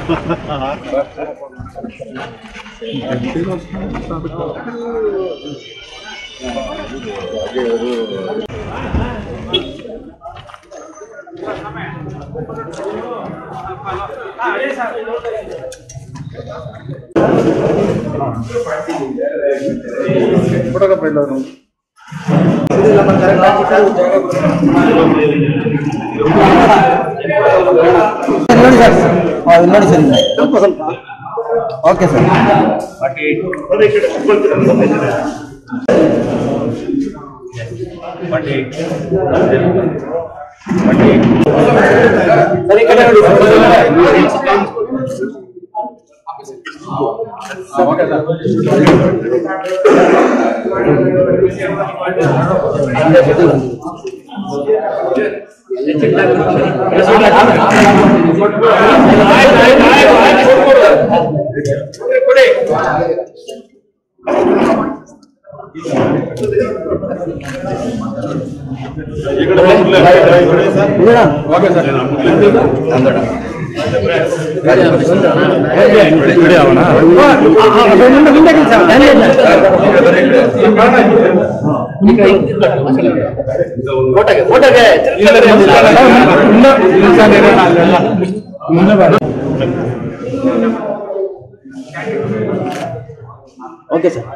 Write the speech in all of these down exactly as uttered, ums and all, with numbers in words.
ನೋಡಿ sir okay sir okay sir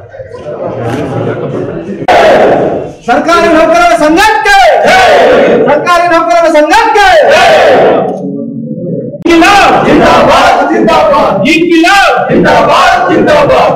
ಸರ್ಕಾರಿ ನೌಕರರ ಸಂಘಕ್ಕೆ ಸರ್ಕಾರಿ ನೌಕರರ ಸಂಘಕ್ಕೆ ಜಿಂದಾಬಾದ್ ಜಿಂದಾಬಾದ್ ಜಿಂದಾಬಾದ್ ಜಿಂದಾಬಾದ್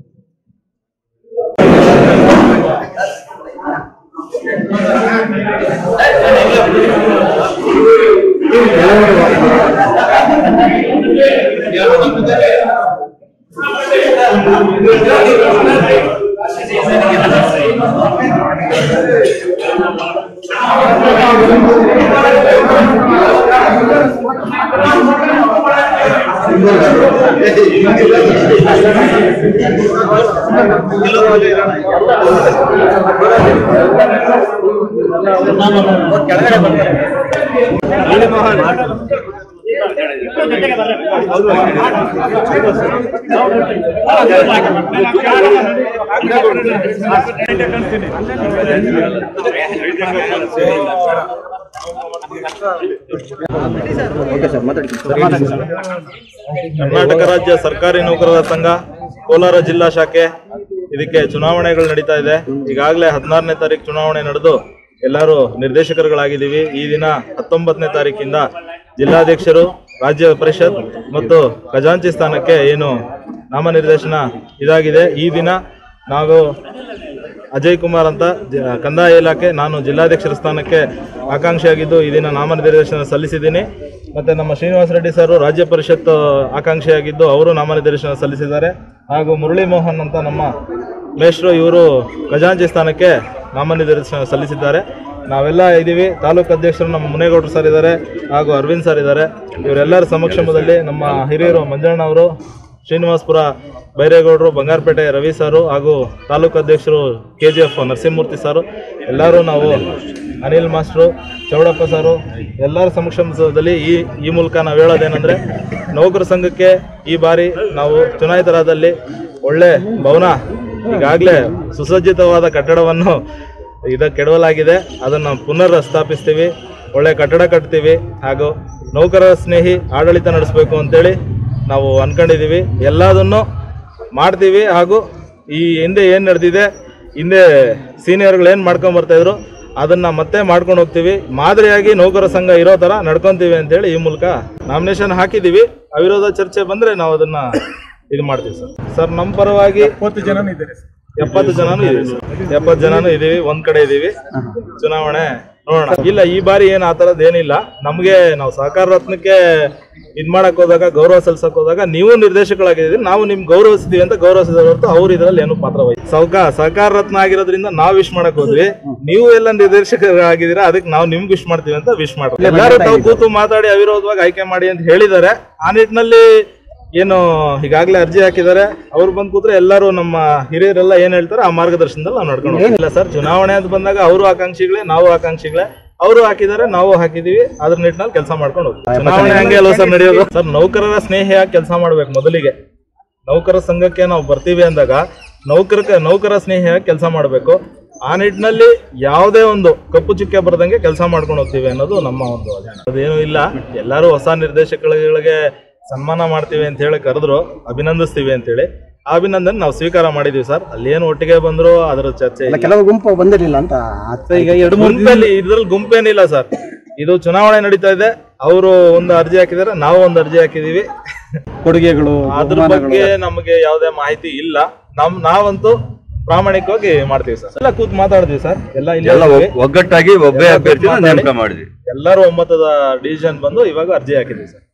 ಕೆಳಗಡೆ ಬರ್ತಾರೆ ಕರ್ನಾಟಕ ರಾಜ್ಯ ಸರ್ಕಾರಿ ನೌಕರರ ಸಂಘ ಕೋಲಾರ ಜಿಲ್ಲಾ ಶಾಖೆ ಇದಕ್ಕೆ ಚುನಾವಣೆಗಳು ನಡೀತಾ ಇದೆ. ಈಗಾಗಲೇ ಹದಿನಾರನೇ ತಾರೀಕು ಚುನಾವಣೆ ನಡೆದು ಎಲ್ಲರೂ ನಿರ್ದೇಶಕರುಗಳಾಗಿದ್ದೀವಿ. ಈ ದಿನ ಹತ್ತೊಂಬತ್ತನೇ ತಾರೀಕಿಂದ ಜಿಲ್ಲಾಧ್ಯಕ್ಷರು, ರಾಜ್ಯ ಪರಿಷತ್ ಮತ್ತು ಖಜಾಂಚಿ ಸ್ಥಾನಕ್ಕೆ ಏನು ನಾಮನಿರ್ದೇಶನ ಇದಾಗಿದೆ. ಈ ದಿನ ನಾವು ಅಜಯ್ ಕುಮಾರ್ ಅಂತ ಕಂದಾಯ ಇಲಾಖೆ, ನಾನು ಜಿಲ್ಲಾಧ್ಯಕ್ಷರ ಸ್ಥಾನಕ್ಕೆ ಆಕಾಂಕ್ಷಿಯಾಗಿದ್ದು ಈ ದಿನ ನಾಮನಿರ್ದೇಶನ ಸಲ್ಲಿಸಿದ್ದೀನಿ. ಮತ್ತು ನಮ್ಮ ಶ್ರೀನಿವಾಸ ರೆಡ್ಡಿ ಸರ್ ರಾಜ್ಯ ಪರಿಷತ್ ಆಕಾಂಕ್ಷಿಯಾಗಿದ್ದು ಅವರು ನಾಮನಿರ್ದೇಶನ ಸಲ್ಲಿಸಿದ್ದಾರೆ. ಹಾಗೂ ಮುರಳಿ ಮೋಹನ್ ಅಂತ ನಮ್ಮ ಮೇಷ್ಟ್ರು, ಇವರು ಖಜಾಂಚಿ ಸ್ಥಾನಕ್ಕೆ ನಾಮನಿರ್ದೇಶನ ಸಲ್ಲಿಸಿದ್ದಾರೆ. ನಾವೆಲ್ಲ ಇದ್ದೀವಿ. ತಾಲೂಕು ಅಧ್ಯಕ್ಷರು ನಮ್ಮ ಮುನೇಗೌಡರು ಸರ್ ಇದ್ದಾರೆ, ಹಾಗೂ ಅರವಿಂದ್ ಸರ್ ಇದ್ದಾರೆ. ಇವರೆಲ್ಲರ ಸಮಕ್ಷಮದಲ್ಲಿ ನಮ್ಮ ಹಿರಿಯರು ಮಂಜಣ್ಣ ಅವರು, ಶ್ರೀನಿವಾಸಪುರ ಬೈರೇಗೌಡರು, ಬಂಗಾರಪೇಟೆ ರವಿ ಸಾರು, ಹಾಗೂ ತಾಲೂಕು ಅಧ್ಯಕ್ಷರು ಕೆ ಜಿ ಎಫ್ ನರಸಿಂಹಮೂರ್ತಿ ಸಾರು, ಎಲ್ಲರೂ ನಾವು ಅನಿಲ್ ಮಾಸ್ಟ್ರು, ಚೌಡಪ್ಪ ಸಾರು, ಎಲ್ಲರ ಸಮಕ್ಷಮದಲ್ಲಿ ಈ ಈ ಮೂಲಕ ನಾವು ಹೇಳೋದೇನೆಂದರೆ, ನೌಕರ ಸಂಘಕ್ಕೆ ಈ ಬಾರಿ ನಾವು ಚುನಾಯಿತರಾದಲ್ಲಿ ಒಳ್ಳೆ ಭವನ, ಈಗಾಗಲೇ ಸುಸಜ್ಜಿತವಾದ ಕಟ್ಟಡವನ್ನು ಇದ ಕೆಡವಲಾಗಿದೆ, ಅದನ್ನು ಪುನರ್ ಸ್ಥಾಪಿಸ್ತೀವಿ, ಒಳ್ಳೆ ಕಟ್ಟಡ ಕಟ್ತೀವಿ, ಹಾಗೂ ನೌಕರರ ಸ್ನೇಹಿ ಆಡಳಿತ ನಡೆಸಬೇಕು ಅಂತೇಳಿ ನಾವು ಅಂದ್ಕೊಂಡಿದ್ದೀವಿ. ಎಲ್ಲದನ್ನು ಮಾಡ್ತೀವಿ. ಹಾಗೂ ಈ ಹಿಂದೆ ಏನು ನಡೆದಿದೆ, ಹಿಂದೆ ಸೀನಿಯರ್ಗಳು ಏನು ಮಾಡ್ಕೊಂಬರ್ತಾಯಿದ್ರು ಅದನ್ನು ಮತ್ತೆ ಮಾಡ್ಕೊಂಡು ಹೋಗ್ತೀವಿ. ಮಾದರಿಯಾಗಿ ನೌಕರ ಸಂಘ ಇರೋ ಥರ ನಡ್ಕೊತೀವಿ ಅಂತೇಳಿ ಈ ಮೂಲಕ ನಾಮಿನೇಷನ್ ಹಾಕಿದ್ದೀವಿ. ಅವಿರೋಧ ಚರ್ಚೆ ಬಂದರೆ ನಾವು ಅದನ್ನು ಇದು ಮಾಡ್ತೀವಿ ಸರ್. ಸರ್ ನಮ್ಮ ಪರವಾಗಿ ಎಪ್ಪತ್ತು ಜನ ಇದ್ದಾರೆ ಎಪ್ಪತ್ತು ಜನನೂ ಇದೀವಿ ಸರ್ ಎಪ್ಪತ್ತು ಜನನೂ ಇದೀವಿ ಒಂದ್ ಕಡೆ ಇದೀವಿ. ಚುನಾವಣೆ ನೋಡೋಣ. ಇಲ್ಲ, ಈ ಬಾರಿ ಏನು ಆ ಥರದ್ದು ಏನಿಲ್ಲ. ನಮಗೆ ನಾವು ಸಹಕಾರ ರತ್ನಕ್ಕೆ ಇದ್ ಮಾಡಕ್ ಹೋದಾಗ, ಗೌರವ ಸಲ್ಸಕ್ ಹೋದಾಗ ನೀವು ನಿರ್ದೇಶಕರಾಗಿದ್ದೀರಿ, ನಾವು ನಿಮ್ಗೆ ಗೌರವಿಸ್ತೀವಿ ಅಂತ ಗೌರವಿಸಿದ ಹೊರತು ಅವ್ರು ಇದ್ರಲ್ಲಿ ಏನು ಪಾತ್ರ ವಹಿಸಿ ಸಹಕಾರ ಸಹಕಾರ ರತ್ನ ಆಗಿರೋದ್ರಿಂದ ನಾವು ವಿಶ್ ಮಾಡಕ್ ಹೋದ್ವಿ. ನೀವು ಎಲ್ಲ ನಿರ್ದೇಶಕರಾಗಿದ್ದೀರಾ, ಅದಕ್ಕೆ ನಾವು ನಿಮ್ಗೆ ವಿಶ್ ಮಾಡ್ತೀವಿ ಅಂತ ವಿಶ್ ಮಾಡ್ತೀವಿ. ಎಲ್ಲರೂ ತಾವು ಕೂತು ಮಾತಾಡಿ ಅವಿರೋಧವಾಗಿ ಆಯ್ಕೆ ಮಾಡಿ ಅಂತ ಹೇಳಿದ್ದಾರೆ. ಆ ನಿಟ್ಟಿನಲ್ಲಿ ಏನು ಈಗಾಗಲೇ ಅರ್ಜಿ ಹಾಕಿದ್ದಾರೆ, ಅವ್ರು ಬಂದು ಕೂತ್ರೆ ಎಲ್ಲರೂ ನಮ್ಮ ಹಿರಿಯರೆಲ್ಲ ಏನ್ ಹೇಳ್ತಾರೆ ಆ ಮಾರ್ಗದರ್ಶನದಲ್ಲಿ ನಾವು ನಡ್ಕೊಂಡು ಹೋಗಿಲ್ಲ ಸರ್. ಚುನಾವಣೆ ಅಂತ ಬಂದಾಗ ಅವರು ಆಕಾಂಕ್ಷಿಗಳೇ, ನಾವು ಆಕಾಂಕ್ಷಿಗಳೇ. ಅವರು ಹಾಕಿದ್ದಾರೆ, ನಾವು ಹಾಕಿದೀವಿ. ಅದ್ರ ನಿಟ್ಟಿನಲ್ಲಿ ಕೆಲಸ ಮಾಡ್ಕೊಂಡು ಹೋಗ್ತೀವಿ. ಚುನಾವಣೆ ಹಂಗೆ ಅಲ್ವ ಸರ್ ನಡೆಯೋದು? ಸರ್, ನೌಕರರ ಸ್ನೇಹಿಯಾಗಿ ಕೆಲಸ ಮಾಡ್ಬೇಕು. ಮೊದಲಿಗೆ ನೌಕರ ಸಂಘಕ್ಕೆ ನಾವು ಬರ್ತೀವಿ ಅಂದಾಗ ನೌಕರ ನೌಕರ ಸ್ನೇಹಿಯಾಗಿ ಕೆಲಸ ಮಾಡಬೇಕು. ಆ ನಿಟ್ಟಿನಲ್ಲಿ ಯಾವುದೇ ಒಂದು ಕಪ್ಪು ಚುಕ್ಕೆ ಬರದಂಗೆ ಕೆಲಸ ಮಾಡ್ಕೊಂಡು ಹೋಗ್ತೀವಿ ಅನ್ನೋದು ನಮ್ಮ ಒಂದು ಅದೇನು ಅದೇನು ಇಲ್ಲ. ಎಲ್ಲರೂ ಹೊಸ ನಿರ್ದೇಶಕಗಳಿಗೆ ಸನ್ಮಾನ ಮಾಡ್ತೀವಿ ಅಂತ ಹೇಳಿ ಕರೆದ್ರು, ಅಭಿನಂದಿಸ್ತೀವಿ ಅಂತೇಳಿ. ಆ ಅಭಿನಂದನೆ ನಾವು ಸ್ವೀಕಾರ ಮಾಡಿದೀವಿ ಸರ್. ಅಲ್ಲಿ ಏನು ಒಟ್ಟಿಗೆ ಬಂದ್ರು ಅದರ ಚರ್ಚೆ ಇಲ್ಲ. ಕೆಲವು ಗುಂಪು ಬಂದಿರಲಿಲ್ಲ ಅಂತ ಈಗ ಎರಡು ಗುಂಪಲ್ಲಿ ಇದ್ರಲ್ಲಿ ಗುಂಪೇನಿಲ್ಲ ಸರ್. ಇದು ಚುನಾವಣೆ ನಡೀತಾ ಇದೆ. ಅವರು ಒಂದು ಅರ್ಜಿ ಹಾಕಿದ್ದಾರೆ, ನಾವು ಒಂದು ಅರ್ಜಿ ಹಾಕಿದೀವಿ. ಕೊಡುಗೆಗಳು ಅದ್ರ ಬಗ್ಗೆ ನಮಗೆ ಯಾವುದೇ ಮಾಹಿತಿ ಇಲ್ಲ. ನಮ್ ನಾವಂತೂ ಪ್ರಾಮಾಣಿಕವಾಗಿ ಮಾಡ್ತೀವಿ ಸರ್. ಎಲ್ಲ ಕೂತ್ ಮಾತಾಡಿದ್ವಿ ಸರ್. ಎಲ್ಲ ಎಲ್ಲ ಒಗ್ಗಟ್ಟಾಗಿ ಒಬ್ಬೇ ಅಭ್ಯರ್ಥಿ ನೇಮಕ ಮಾಡಿದ್ವಿ. ಎಲ್ಲರೂ ಒಮ್ಮತದ ಡಿಸಿಷನ್ ಬಂದು ಇವಾಗ ಅರ್ಜಿ ಹಾಕಿದ್ವಿ ಸರ್.